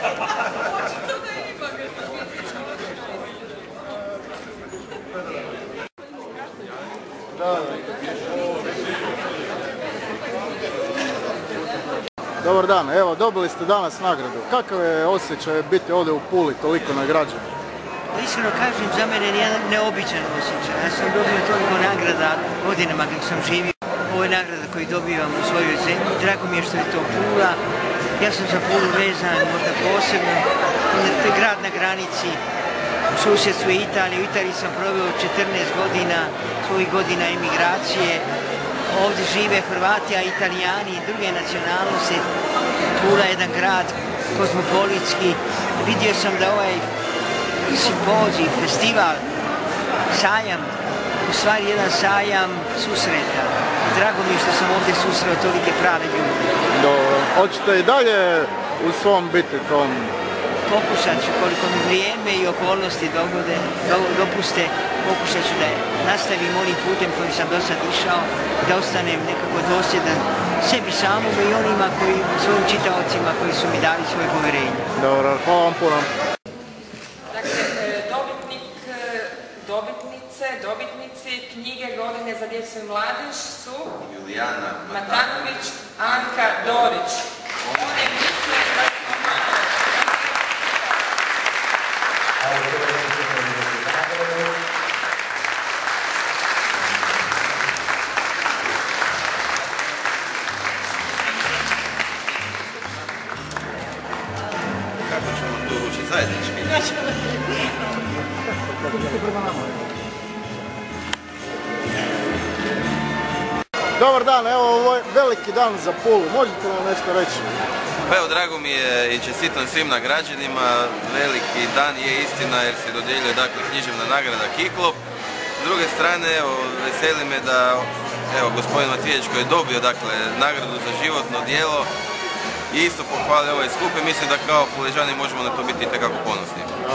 Dobar dan, evo dobili ste danas nagradu. Kakav je osjećaj biti ovdje u Puli toliko nagrađen? Iskreno kažem, za mene je jedan neobičan osjećaj. Ja sam dobio toliko nagrada godinama kako sam živio. Ovo je nagrada koju dobivam u svojoj zemlji. Drago mi je što je to Pula. Ja sam za Pulu vezan možda posebno. To je grad na granici, u susjedstvu Italije. U Italiji sam proveo 14 godina, svojih godina emigracije. Ovdje žive Hrvati, a Italijani i druge nacionalnosti. Pula je jedan grad kozmopolitski. Vidio sam da ovaj simpozij, festival, sajam, u stvari jedan sajam susreta. Drago mi je što sam ovdje susreo tolike prave ljude. Dobro. Hoćete i dalje u svom biti tom? Pokušat ću, koliko mi vrijeme i okolnosti dopuste, pokušat ću da nastavim onim putem kojim sam do sad išao, da ostanem nekako dosljedan sebi samom i onima svojim čitaocima koji su mi dali svoje povjerenje. Dobro, hvala vam puno. Dobitnici knjige Godine za djecu i mladež su Julijana Matanović, Anka Dorić. One misle da smo kako ćemo to učiti zajednički? Dobar dan, evo ovo je veliki dan za Pulu, možete nam nešto reći? Pa evo, drago mi je i čestitam svim nagrađenima, veliki dan je istina jer se dodjeljuje dakle književna nagrada Kiklop. S druge strane, evo, veseli me da evo, gospodin Matijeć koji je dobio dakle nagradu za životno djelo i isto pohvali ovaj skup i mislim da kao Puležani možemo na to biti itekako ponosni.